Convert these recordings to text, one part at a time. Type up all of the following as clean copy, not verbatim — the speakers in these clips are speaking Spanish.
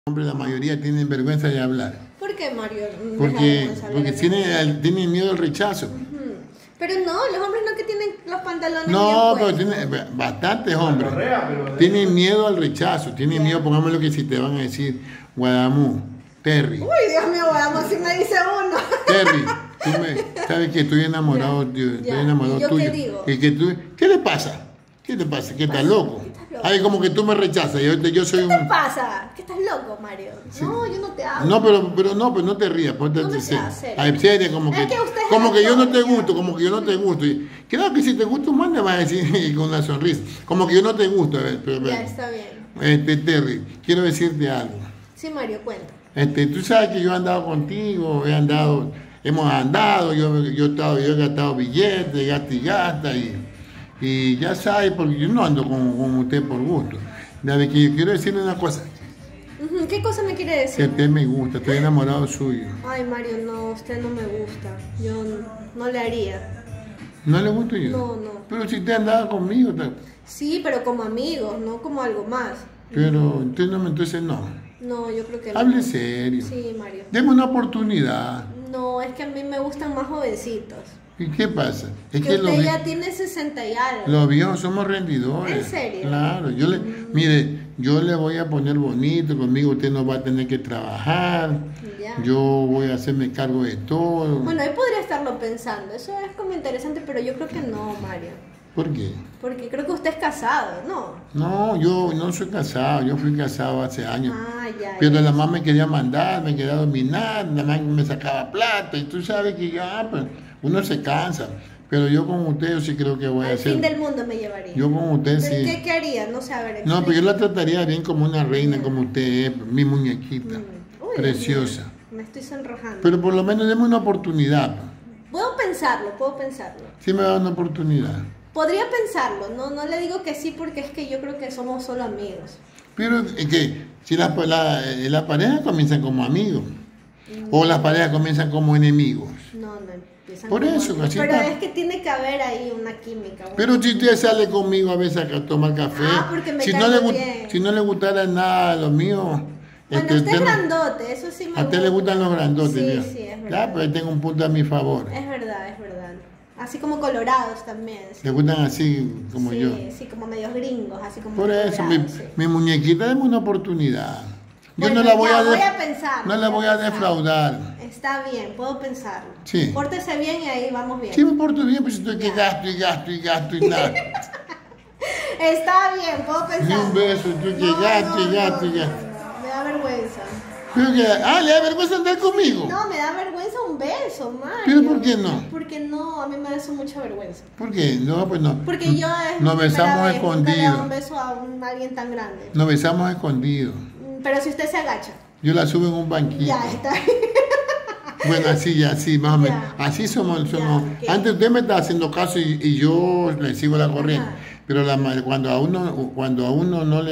hombres, la mayoría tienen vergüenza de hablar. ¿Por qué, Mario? Porque tienen miedo al rechazo. Pero no, los hombres no que tienen los pantalones. No, pero tienen bastantes hombres. Tienen miedo al rechazo, tienen miedo, pongámoslo que si te van a decir Guadamú, Terry. Uy, Dios mío, Guadamú, si me dice uno. Terry, sabes que estoy enamorado, estoy enamorado ¿Y yo tuyo. qué digo? ¿Qué le pasa? ¿Qué te pasa? ¿Que estás loco? Ay, como que tú me rechazas. Yo soy ¿Qué te pasa? ¿Que estás loco, Mario? Sí. No, yo no te hablo. No, pero no te rías. No me seas serio. Ay, serio, como que yo no te gusto, como que yo no te gusto. Y creo que si te gusto más me vas a decir con una sonrisa. Como que yo no te gusto. Ya, está bien. Terry, quiero decirte algo. Sí, Mario, cuenta. Tú sabes que yo he andado contigo, hemos andado, yo he gastado billetes, gasta y ya sabes, porque yo no ando con usted por gusto. De que yo quiero decirle una cosa. ¿Qué cosa me quiere decir? Que usted me gusta, estoy enamorado suyo. Ay, Mario, no, usted no me gusta. Yo no le haría. ¿No le gusto yo? No. Pero si usted andaba conmigo. Sí, pero como amigos, no como algo más. Pero entonces no. No, yo creo que no. Hable serio. Sí, Mario. Deme una oportunidad. No, es que a mí me gustan más jovencitos. ¿Y qué pasa? Es que usted ya tiene 60 y algo. Los viejos somos rendidores. ¿En serio? Claro. Mire, yo le voy a poner bonito, conmigo usted no va a tener que trabajar. Ya. Yo voy a hacerme cargo de todo. Bueno, ahí podría estarlo pensando. Eso es como interesante, pero yo creo que no, Mario. ¿Por qué? Porque creo que usted es casado, ¿no? No, yo no soy casado, yo fui casado hace años. Ya. Pero la mamá me quería mandar, me quería dominar, la mamá me sacaba plata y tú sabes que ya, pues, uno se cansa. Pero yo con usted yo sí creo que voy a hacer. Al fin del mundo me llevaría. Yo con usted ¿Pero sí. qué haría? No sé, a ver. No, pero yo la trataría bien como una reina, como usted es, mi muñequita. Uy, preciosa. Me estoy sonrojando. Pero por lo menos deme una oportunidad. Puedo pensarlo. Sí me da una oportunidad. Podría pensarlo, no le digo que sí porque es que yo creo que somos solo amigos. Pero es que si la pareja comienza como amigos, o las parejas comienzan como enemigos. No empiezan por como eso, amigos. así Pero está. es que tiene que haber ahí una química. Pero si usted sale conmigo a veces a tomar café, porque me si no le gustara nada a lo mío. Bueno, usted es grandote, eso sí me gusta. A usted le gustan los grandotes, sí, mira. Sí, es verdad. Ya, pues tengo un punto a mi favor. Es verdad. Así como colorados también. Sí. Le gustan así como yo. Sí, como medios gringos, así como por eso, mi muñequita, deme una oportunidad. Yo bueno, no la voy a pensar. No la voy a defraudar. Está bien, puedo pensarlo. Sí. Pórtese bien y ahí vamos bien. Sí, me porto bien, pues estoy que gasto y nada. Está bien, puedo pensar. Ni un beso, estoy que gasto. Me da vergüenza. Pero que, ¿le da vergüenza andar conmigo? No, me da vergüenza un beso, Mario. ¿Pero por qué no? Porque no, a mí me da eso mucha vergüenza. ¿Por qué? No, pues no. Porque yo nos besamos escondidos. Nunca le doy un beso a alguien tan grande. Nos besamos escondidos. Pero si usted se agacha. Yo la subo en un banquito. Ya está. Bueno, así, más o menos. Así somos. Okay. Antes usted me está haciendo caso y yo le sigo la corriente. Pero cuando uno no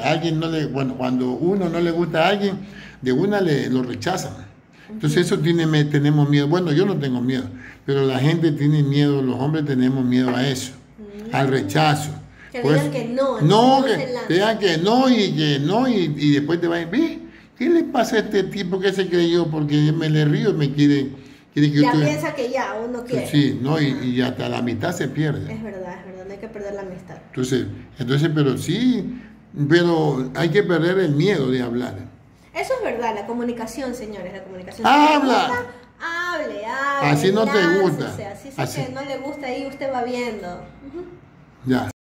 le gusta a alguien, de una lo rechazan. Entonces eso tenemos miedo. Bueno, yo no tengo miedo, pero la gente tiene miedo, los hombres tenemos miedo a eso, al rechazo. Que digan que no. No, que digan que no y después te van a decir, ¿qué le pasa a este tipo que se creyó? Porque me le río y me quiere que ya piensa que ya uno quiere. Sí, no, y hasta la mitad se pierde. Es verdad, no hay que perder la amistad. Entonces, pero hay que perder el miedo de hablar. Eso es verdad, la comunicación, señores, la comunicación. ¡Habla! Hable. Así no te gusta. Así que no le gusta, ahí usted va viendo. Ya.